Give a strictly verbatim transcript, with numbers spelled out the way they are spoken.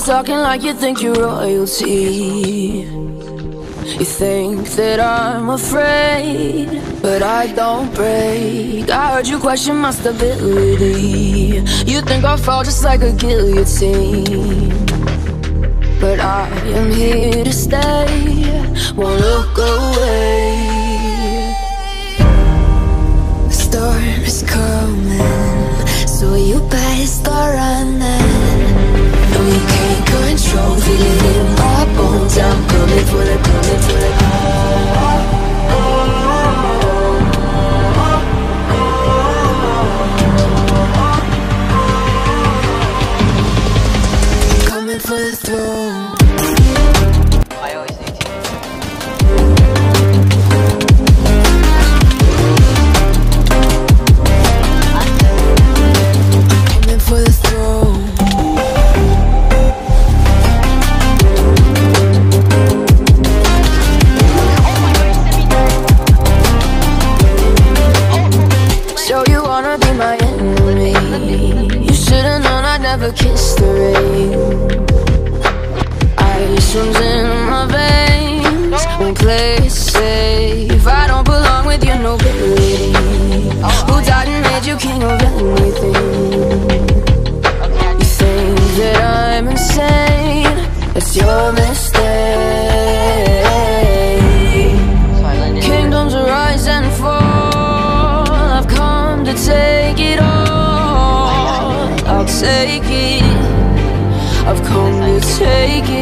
talking like you think you're royalty. You think that I'm afraid, but I don't break. I heard you question my stability. You think I'll fall just like a guillotine, but I am here to stay, won't look away. The storm is coming, so you better start running. No, you can't control, feel it in my bones. I'm coming for the, coming for the coming for the throne. I always need to. Coming for the throne. So you wanna be my enemy? You should've known I'd never kiss the rain. Ice runs in my veins, won't play it safe. I don't belong with your nobility. Who died and made you king of anything? You think that I'm insane? That's your mistake. Kingdoms rise and fall, I've come to take it all. I'll take it, I've come to take